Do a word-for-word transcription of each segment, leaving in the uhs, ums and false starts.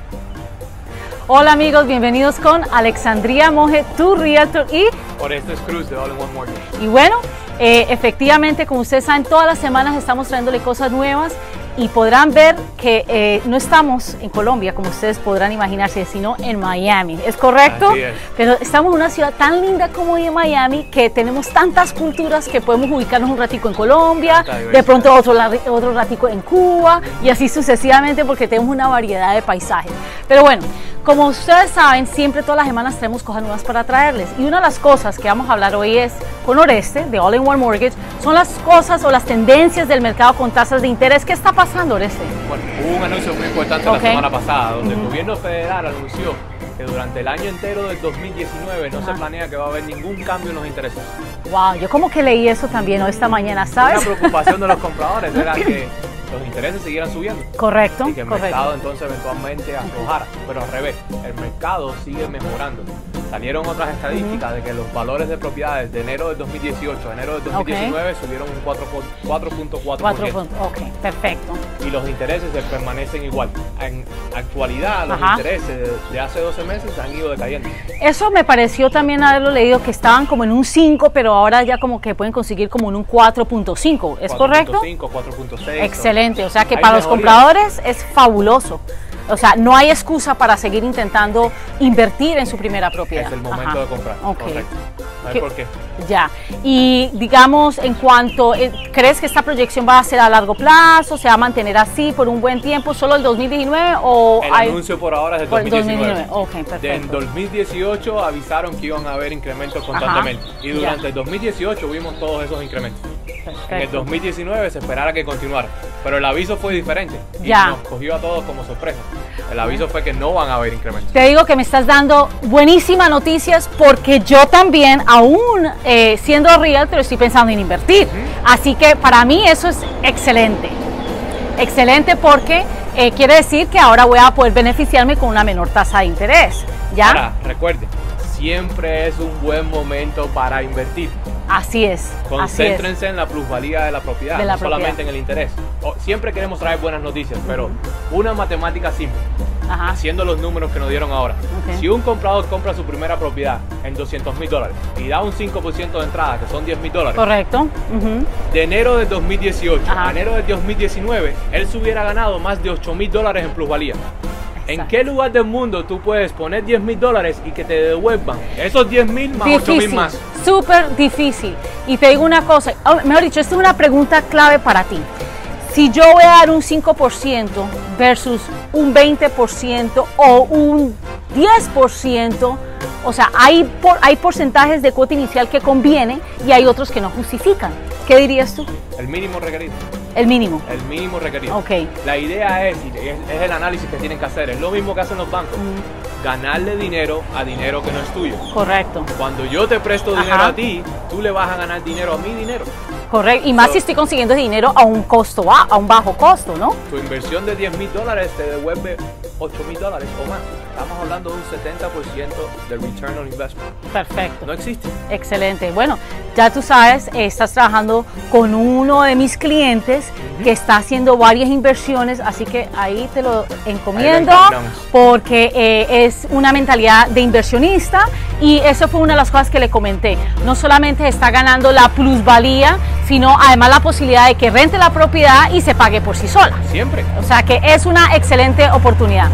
Hola amigos, bienvenidos con Alexandria Monge, tu Realtor, y Orestes Cruz de All in One Mortgage. Y bueno, eh, efectivamente, como ustedes saben, todas las semanas estamos trayéndole cosas nuevas y podrán ver que eh, no estamos en Colombia, como ustedes podrán imaginarse, sino en Miami. ¿Es correcto? Así es. Pero estamos en una ciudad tan linda como hoy en Miami, que tenemos tantas culturas que podemos ubicarnos un ratico en Colombia, de pronto otro, otro ratico en Cuba, y así sucesivamente, porque tenemos una variedad de paisajes. Pero bueno, como ustedes saben, siempre todas las semanas tenemos cosas nuevas para traerles. Y una de las cosas que vamos a hablar hoy es con Oreste, de All in One Mortgage, son las cosas o las tendencias del mercado con tasas de interés. ¿Qué está pasando, Oreste? Bueno, hubo un anuncio muy importante Okay. la semana pasada, donde Uh-huh. el gobierno federal anunció que durante el año entero del dos mil diecinueve no Uh-huh. se planea que va a haber ningún cambio en los intereses. Wow, yo como que leí eso también hoy esta mañana, Una ¿sabes? preocupación de los compradores era que los intereses siguieran subiendo. Correcto, Y que el correcto. mercado entonces eventualmente aflojara, pero al revés, el mercado sigue mejorando. Salieron otras estadísticas uh-huh. de que los valores de propiedades de enero del dos mil dieciocho a enero del dos mil diecinueve okay. subieron un cuatro punto cuatro por ciento. Ok, perfecto. Y los intereses permanecen igual. En actualidad, los Ajá. intereses de, de hace doce meses han ido decayendo. Eso me pareció también haberlo leído, que estaban como en un cinco, pero ahora ya como que pueden conseguir como en un cuatro punto cinco. ¿Es correcto? cuatro punto cinco, cuatro punto seis. Excelente, o sea que Hay para los mejorías. compradores es fabuloso. O sea, no hay excusa para seguir intentando invertir en su primera propiedad. Es el momento Ajá. de comprar. Okay. Correcto. No hay ¿Qué? por qué. Ya. Y digamos, en cuanto, eh, ¿crees que esta proyección va a ser a largo plazo? ¿Se va a mantener así por un buen tiempo? ¿Solo el dos mil diecinueve o El hay... anuncio por ahora es del por dos el mil diecinueve. Ok, perfecto. En dos mil dieciocho avisaron que iban a haber incrementos constantemente. Ajá. Y durante Ya. el dos mil dieciocho vimos todos esos incrementos. Perfecto. En el dos mil diecinueve se esperara que continuara, pero el aviso fue diferente y Ya. nos cogió a todos como sorpresa. El aviso fue que no van a haber incrementos. Te digo que me estás dando buenísimas noticias, porque yo también, aún eh, siendo realtor, estoy pensando en invertir. Uh-huh. Así que para mí eso es excelente. Excelente porque eh, quiere decir que ahora voy a poder beneficiarme con una menor tasa de interés. ¿Ya? Ahora, recuerden, siempre es un buen momento para invertir. Así es. Concéntrense así es. en la plusvalía de la propiedad, De la no propiedad. solamente en el interés. O, siempre queremos traer buenas noticias, pero una matemática simple, Ajá. haciendo los números que nos dieron ahora. Okay. Si un comprador compra su primera propiedad en doscientos mil dólares y da un cinco por ciento de entrada, que son diez mil dólares, Correcto. Uh-huh. de enero del dos mil dieciocho Ajá. a enero del dos mil diecinueve, él se hubiera ganado más de ocho mil dólares en plusvalía. ¿En qué lugar del mundo tú puedes poner diez mil dólares y que te devuelvan esos diez mil más ocho mil más? Súper difícil. Y te digo una cosa, oh, mejor dicho, esta es una pregunta clave para ti. Si yo voy a dar un cinco por ciento versus un veinte por ciento o un diez por ciento, o sea, hay, por, hay porcentajes de cuota inicial que conviene y hay otros que no justifican. ¿Qué dirías tú? El mínimo requerido. El mínimo. El mínimo requerido. Ok. La idea es, y es, es el análisis que tienen que hacer, es lo mismo que hacen los bancos. Mm. Ganarle dinero a dinero que no es tuyo. Correcto. Cuando yo te presto dinero Ajá. a ti, tú le vas a ganar dinero a mi dinero. Correcto. Y más So, si estoy consiguiendo dinero a un costo ba- a un bajo costo, ¿no? Tu inversión de diez mil dólares te devuelve ocho mil dólares o más. Estamos hablando de un setenta por ciento de return on investment. Perfecto. No existe. Excelente. Bueno, ya tú sabes, eh, estás trabajando con uno de mis clientes uh-huh. que está haciendo varias inversiones, así que ahí te lo encomiendo, porque eh, es una mentalidad de inversionista, y eso fue una de las cosas que le comenté. No solamente está ganando la plusvalía, sino además la posibilidad de que rente la propiedad y se pague por sí sola. Siempre. O sea que es una excelente oportunidad.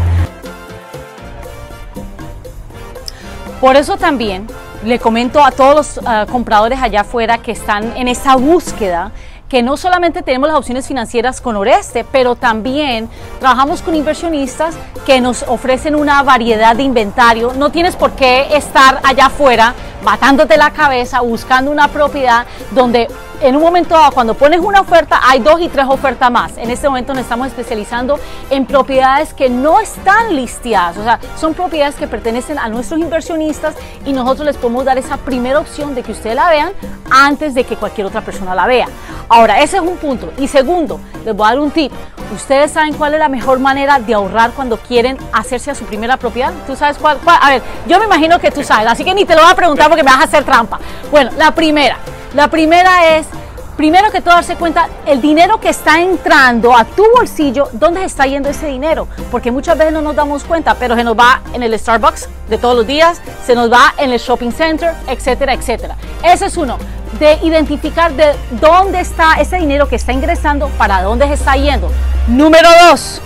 Por eso también le comento a todos los uh, compradores allá afuera que están en esa búsqueda, que no solamente tenemos las opciones financieras con Oreste, pero también trabajamos con inversionistas que nos ofrecen una variedad de inventario. No tienes por qué estar allá afuera matándote la cabeza buscando una propiedad donde en un momento dado, cuando pones una oferta, hay dos y tres ofertas más. En este momento nos estamos especializando en propiedades que no están listadas, o sea, son propiedades que pertenecen a nuestros inversionistas y nosotros les podemos dar esa primera opción de que ustedes la vean antes de que cualquier otra persona la vea. Ahora, ese es un punto. Y segundo, les voy a dar un tip. ¿Ustedes saben cuál es la mejor manera de ahorrar cuando quieren hacerse a su primera propiedad? ¿Tú sabes cuál? cuál? A ver, yo me imagino que tú sabes, así que ni te lo voy a preguntar porque me vas a hacer trampa. Bueno, la primera. La primera es primero que todo darse cuenta el dinero que está entrando a tu bolsillo, dónde se está yendo ese dinero, porque muchas veces no nos damos cuenta, pero se nos va en el Starbucks de todos los días, se nos va en el shopping center, etcétera, etcétera. Ese es uno, de identificar de dónde está ese dinero que está ingresando, para dónde se está yendo. Número dos,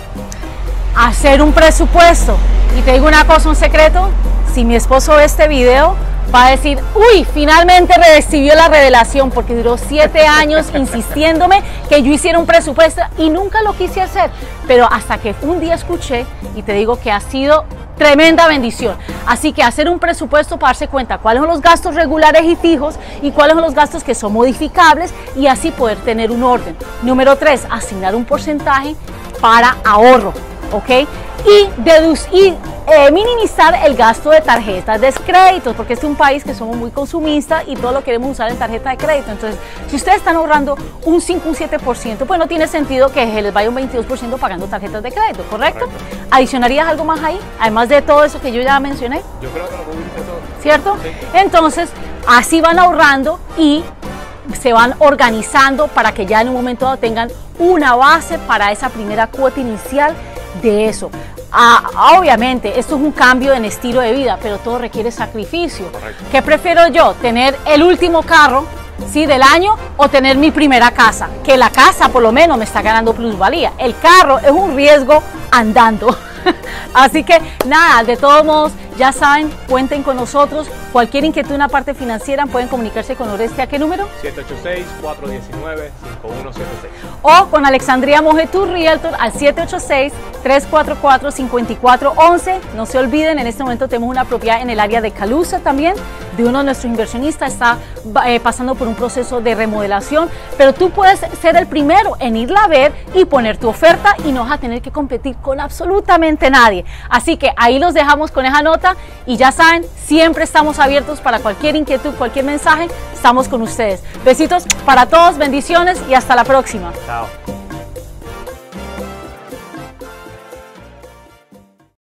hacer un presupuesto. Y te digo una cosa, un secreto, si mi esposo ve este video, va a decir, uy, finalmente recibió la revelación, porque duró siete años insistiéndome que yo hiciera un presupuesto y nunca lo quise hacer, pero hasta que un día escuché, y te digo que ha sido tremenda bendición. Así que hacer un presupuesto para darse cuenta cuáles son los gastos regulares y fijos y cuáles son los gastos que son modificables, y así poder tener un orden. Número tres, asignar un porcentaje para ahorro, ¿ok? Y, deducir, eh, minimizar el gasto de tarjetas de crédito, porque este es un país que somos muy consumistas y todo lo queremos usar en tarjeta de crédito. Entonces, si ustedes están ahorrando un cinco, un siete por ciento, pues no tiene sentido que se les vaya un veintidós por ciento pagando tarjetas de crédito, ¿correcto? Correcto. ¿Adicionarías algo más ahí? Además de todo eso que yo ya mencioné. Yo creo que lo cubriste todo. ¿Cierto? Sí. Entonces, así van ahorrando y se van organizando para que ya en un momento dado tengan una base para esa primera cuota inicial de eso. Ah, obviamente, esto es un cambio en estilo de vida, pero todo requiere sacrificio. Correcto. ¿Qué prefiero yo? ¿Tener el último carro, sí, del año, o tener mi primera casa? Que la casa por lo menos me está ganando plusvalía. El carro es un riesgo andando. Así que nada, de todos modos, ya saben, cuenten con nosotros. Cualquier inquietud en la parte financiera pueden comunicarse con Oreste. ¿A qué número? siete ocho seis, cuatro uno nueve, cinco uno siete seis. O con Alexandria Mogetú Realtor al siete ocho seis, tres cuatro cuatro, cinco cuatro uno uno. No se olviden, en este momento tenemos una propiedad en el área de Calusa también, de uno de nuestros inversionistas. Está eh, pasando por un proceso de remodelación, pero tú puedes ser el primero en irla a ver y poner tu oferta, y no vas a tener que competir con absolutamente nadie. Así que ahí los dejamos con esa nota, y ya saben, siempre estamos abiertos para cualquier inquietud, cualquier mensaje, estamos con ustedes. Besitos para todos, bendiciones y hasta la próxima. Chao.